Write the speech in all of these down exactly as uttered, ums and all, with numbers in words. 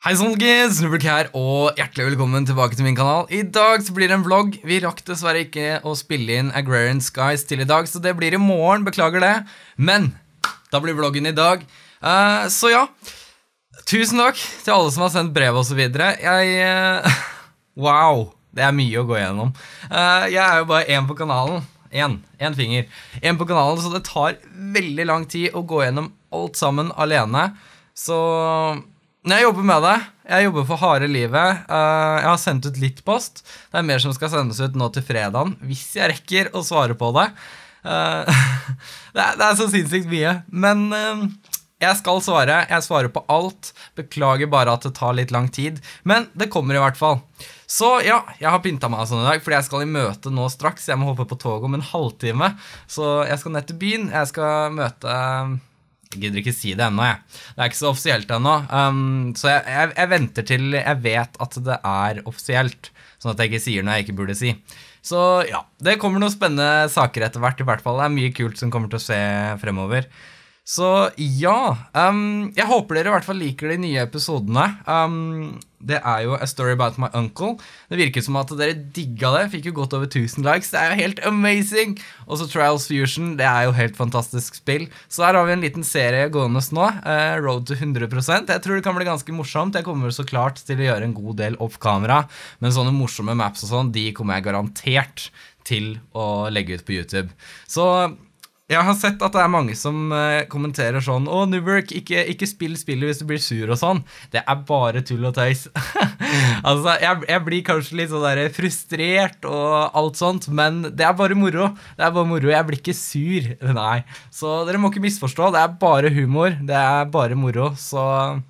Hei folkens, Nubrik her, og hjertelig velkommen tilbake til min kanal. I dag så blir det en vlogg. Vi rakk dessverre ikke å spille inn Agrarian Skies til i dag, så det blir i morgen, beklager det. Men, da blir vloggen i dag. Uh, så ja, tusen takk til alle som har sendt brev og så videre. Jeg, uh, wow, det er mye å gå gjennom. Uh, jeg er jo bare en på kanalen. En, en finger. En på kanalen, så det tar veldig lang tid å gå gjennom alt sammen alene. Så... Når jeg jobber med det, jeg jobber for harde livet, uh, jeg har sendt ut litt post, det er mer som skal sendes ut nå til fredagen, hvis jeg rekker å svare på det. Uh, det, er, det er så sinnssykt mye, men uh, jeg skal svare, jeg svarer på alt, beklager bare at det tar litt lang tid, men det kommer i hvert fall. Så ja, jeg har pyntet meg sånn i dag, fordi jeg skal i møte nå straks, jeg må hoppe på tog om en halvtime, så jeg skal ned til byen, jeg skal møte... Jeg gidder ikke si det ennå, jeg. Det er ikke så offisielt ennå. Um, så jeg, jeg, jeg venter til jeg vet at det er offisielt, sånn at jeg ikke sier noe jeg ikke burde si. Så ja, det kommer noen spennende saker etter hvert, i hvert fall. Det er mye kult som kommer til å se fremover. Så ja, um, jeg håper dere i hvert fall liker de nye episodene. Um, det er jo A Story About My Uncle. Det virker som at dere digget det, fikk jo godt over tusen likes. Det er jo helt amazing! Og så Trials Fusion, det er jo helt fantastisk spill. Så her har vi en liten serie gående nå, uh, Road to hundre prosent. Jeg tror det kan bli ganske morsomt. Jeg kommer så klart til å gjøre en god del off-kamera, men sånne morsomme maps og sånn, de kommer jeg garantert til å legge ut på YouTube. Så... Jeg har sett at det er mange som uh, kommenterer sånn «Åh, Nubrik, ikke, ikke spill spillet hvis du blir sur og sånn». Det er bare tull og tøys. altså, jeg, jeg blir kanskje litt sånn der frustrert og alt sånt, men det er bare moro. Det er bare moro, jeg blir ikke sur. Nei, så dere må ikke misforstå, det er bare humor, det er bare moro, så...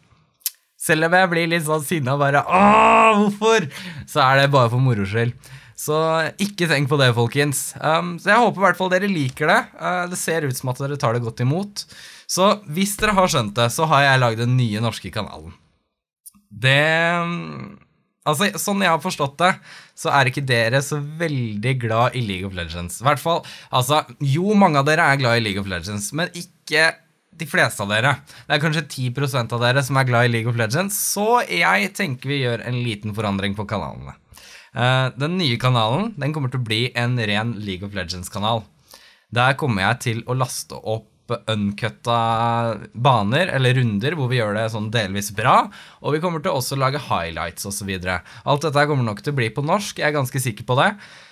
Selv om jeg blir litt sånn sinnet og bare «Åh, hvorfor?» Så er det bare for moro skyld. Så ikke tenk på det, folkens. Um, så jeg håper i hvert fall dere liker det. Uh, det ser ut som at dere tar det godt imot. Så hvis dere har skjønt det, så har jeg laget den nye norske kanalen. Det... Altså, sånn jeg har forstått det, så er ikke dere så veldig glad i League of Legends. I hvert fall, altså, jo, mange av dere er glad i League of Legends, men ikke de fleste av dere. Det er kanskje ti prosent av dere som er glad i League of Legends, så jeg tenker vi gjør en liten forandring på kanalene. Uh, den nye kanalen, den kommer til å bli en ren League of Legends-kanal. Der kommer jeg til å laste opp uncutta baner, eller runder, hvor vi gjør det sånn delvis bra, og vi kommer til å også lage highlights og så videre. Alt dette kommer nok til å bli på norsk, jeg er ganske sikker på det.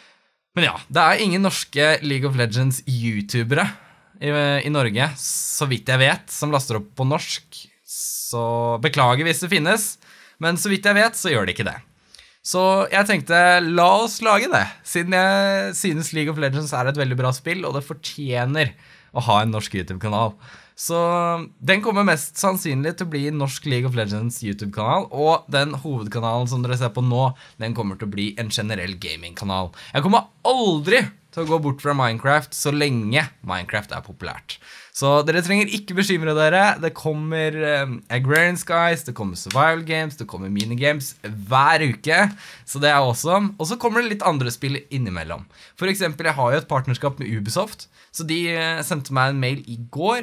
Men ja, det er ingen norske League of Legends-youtubere i, i Norge, så vidt jeg vet, som laster opp på norsk. Så beklager hvis det finnes, men så vidt jeg vet, så gjør det ikke det. Så jeg tenkte, la oss lage det, siden jeg synes League of Legends er et veldig bra spill, og det fortjener å ha en norsk YouTube-kanal. Så den kommer mest sannsynlig til å bli en norsk League of Legends YouTube-kanal, og den hovedkanalen som dere ser på nå, den kommer til å bli en generell gaming-kanal. Jeg kommer aldri til å gå bort fra Minecraft så lenge Minecraft er populært. Så dere trenger ikke bekymre dere, det kommer um, Agrarian Skies, det kommer Survival Games, det kommer Minigames hver uke, så det er awesome. Og så kommer det litt andre spill innimellom. For eksempel, jeg har jo et partnerskap med Ubisoft, så de uh, sendte meg en mail i går,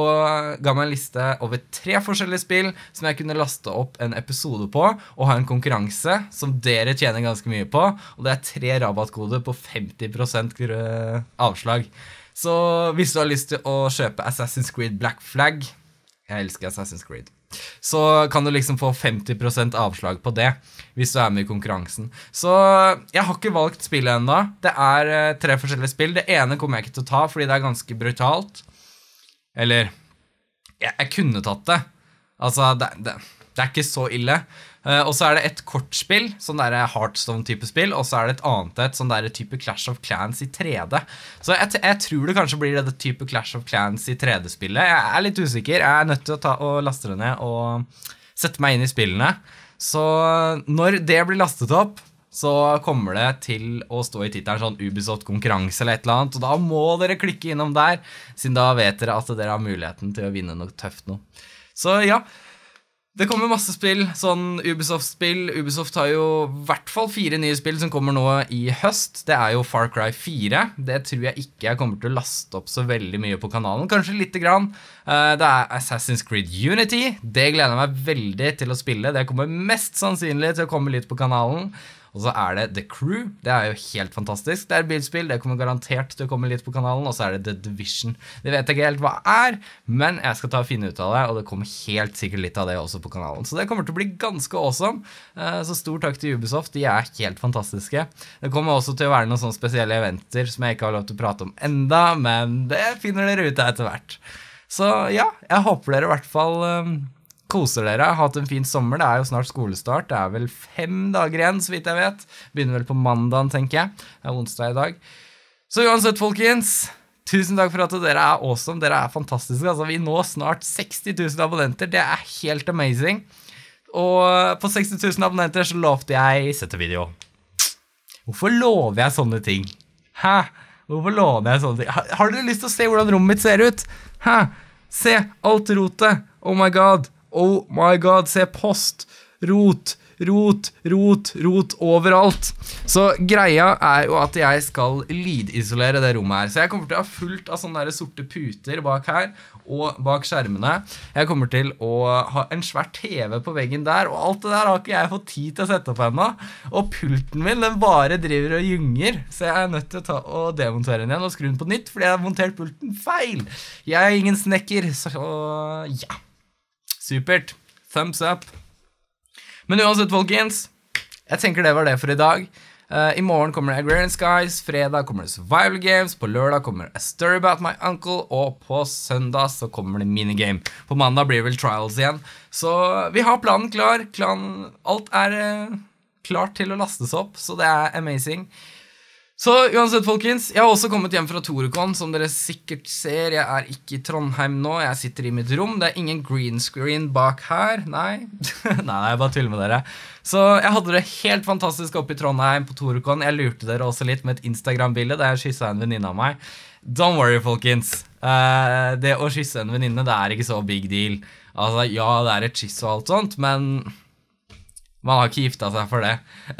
og ga meg en liste over tre forskjellige spill som jeg kunne laste opp en episode på, og ha en konkurranse som dere tjener ganske mye på, og det er tre rabattkoder på femti prosent avslag. Så hvis du har lyst til å kjøpe Assassin's Creed Black Flag, jeg elsker Assassin's Creed, så kan du liksom få femti prosent avslag på det, hvis du er med i konkurransen. Så jeg har ikke valgt spillet enda. Det er uh, tre forskjellige spill. Det ene kommer jeg ikke til å ta, fordi det er ganske brutalt. Eller, jeg, jeg kunne tatt det. Altså, det, det, det er ikke så ille. Uh, og så er det et kortspill, sånn der Hearthstone-type spill, og så er det et annet et sånn der type Clash of Clans i tre D. Så jeg, jeg tror det kanskje blir det type Clash of Clans i tre D-spillet. Jeg er litt usikker, jeg er nødt til å ta og laste det ned og sette meg inn i spillene. Så når det blir lastet opp, så kommer det til å stå i titelen sånn Ubisoft konkurranse eller et eller annet, og da må dere klikke innom der, siden da vet dere at dere har muligheten til å vinne noe tøft nå. Så ja, Det kommer masse spill, sånn Ubisoft-spill. Ubisoft har jo I hvert fall fire nye spill som kommer nå I høst. Det er jo Far Cry fire. Det tror jeg ikke jeg kommer til å laste opp så veldig mye på kanalen. Kanskje litt grann. Det er Assassin's Creed Unity. Det gleder jeg meg veldig til å spille. Det kommer mest sannsynlig til å komme litt på kanalen. Og så er det The Crew, det er jo helt fantastisk. Det er et bilspill, det kommer garantert til å komme litt på kanalen. Og så er det The Division. Det vet jeg ikke helt hva er, men jeg skal ta og finne ut av det, og det kommer helt sikkert litt av det også på kanalen. Så det kommer til å bli ganske awesome. Så stor takk til Ubisoft, de er helt fantastiske. Det kommer også til å være noen sånne spesielle eventer som jeg ikke har lov til å prate om enda, men det finner dere ut av etter hvert. Så ja, jeg håper dere I hvert fall koser dere, har hatt en fin sommer. Det er jo snart skolestart, det er vel fem dager igjen, så vidt jeg vet. Begynner vel på mandagen, tenker jeg. Det er onsdag I dag. Så uansett, folkens, tusen takk for at dere er awesome. Dere er fantastiske. Altså, vi når snart seksti tusen abonnenter. Det er helt amazing. Og på seksti tusen abonnenter så lovte jeg sette video. Hvorfor lover jeg sånne ting? Hæ? Hvorfor lover jeg sånne ting? Har, har dere lyst til å se hvordan rommet mitt ser ut? Hæ? Se, alt rotet. Oh my god. Oh my god, se post, rot, rot, rot, rot overalt. Så greia er jo at jeg skal lydisolere det rommet her. Så jeg kommer til å ha fullt av sånne der sorte puter bak her, og bak skjermene. Jeg kommer til å ha en svær TV på veggen der, og alt det der har ikke jeg fått tid til å sette opp ennå. Og pulten min, den bare driver og gynger, så jeg er nødt til å ta og demontere den igjen og skru den på nytt, fordi jeg har montert pulten feil. Jeg er ingen snekker, så ja. Supert. Thumbs up. Men uansett, folkens, jeg tenker det var det for I dag. Uh, I morgen kommer det Agrarian Skies, fredag kommer det Survival Games, på lørdag kommer A Story About My Uncle, og på søndag så kommer det Minigame. På mandag blir det vel Trials igjen. Så vi har planen klar. Plan, alt er uh, klart til å lastes opp, så det er amazing. Så uansett, folkens, jeg har også kommet hjem fra Torukon, som dere sikkert ser. Jeg er ikke I Trondheim nå, jeg sitter I mitt rom. Det er ingen green screen bak her, nei. Nei, jeg bare tuller med dere. Så jeg hadde det helt fantastisk oppe I Trondheim på Torukon. Jeg lurte dere også litt med et Instagram-bilde, der jeg kysset en venninne av meg. Don't worry, folkens. Uh, det å kysse en venninne, det er ikke så big deal. Altså, ja, det er et kyss og alt sånt, men man har ikke giftet seg for det.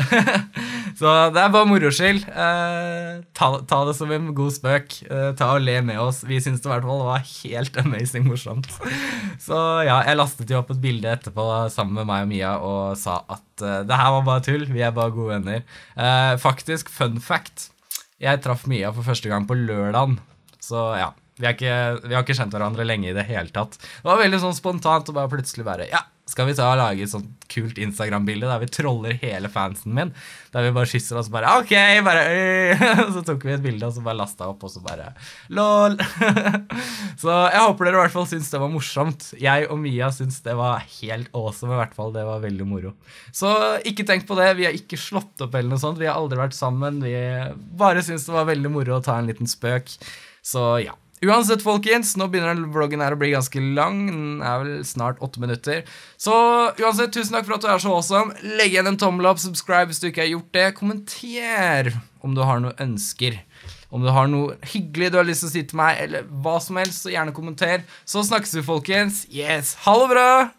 Så det er bare moroskyld. Eh, ta, ta det som en god spøk. Eh, ta og le med oss. Vi synes det I hvert fall var helt amazing morsomt. Så ja, jeg lastet jo opp et bilde etterpå sammen med meg og Mia og sa at eh, det her var bare tull. Vi er bare gode venner. Eh, faktisk, fun fact. Jeg traff Mia for første gang på lørdagen. Så ja, vi, er ikke, vi har ikke kjent hverandre lenge I det hele tatt. Det var veldig sånn spontant og bare plutselig bare, ja, skal vi ta og lage et sånt kult Instagram-bilde der vi troller hele fansen min, der vi bare kysser oss bare, ok, bare, øh. Så tok vi et bilde og så bare lastet opp og så bare, lol. Så jeg håper dere I hvert fall synes det var morsomt. Jeg og Mia synes det var helt awesome I hvert fall, det var veldig moro. Så ikke tenk på det, vi har ikke slått opp eller noe sånt, vi har aldri vært sammen, vi bare synes det var veldig moro å ta en liten spøk. Så ja. Uansett, folkens, nå begynner vloggen her å bli ganske lang, den er vel snart åtte minutter. Så uansett, tusen takk for at du er så awesome. Legg igjen en tommel opp, subscribe hvis du ikke har gjort det. Kommenter om du har noe ønsker. Om du har noe hyggelig du har lyst til å si til meg, eller hva som helst, så gjerne kommenter. Så snakkes vi, folkens. Yes, ha det bra!